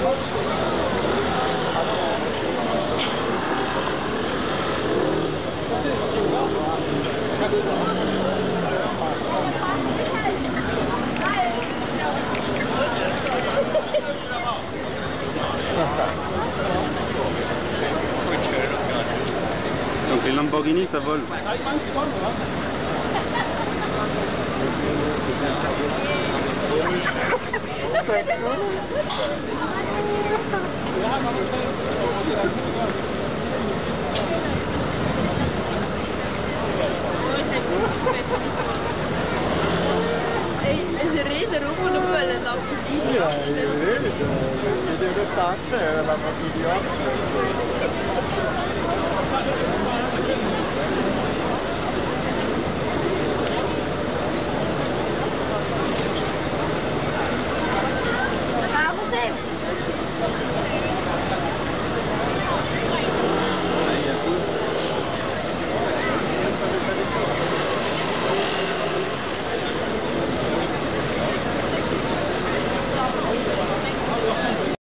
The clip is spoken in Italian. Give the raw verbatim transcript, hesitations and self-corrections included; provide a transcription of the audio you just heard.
Donc les Lamborghini ça vole. E ridere un po' di quelle Lamborghini. Sì, vedi, vedevo tante, era la Lamborghini.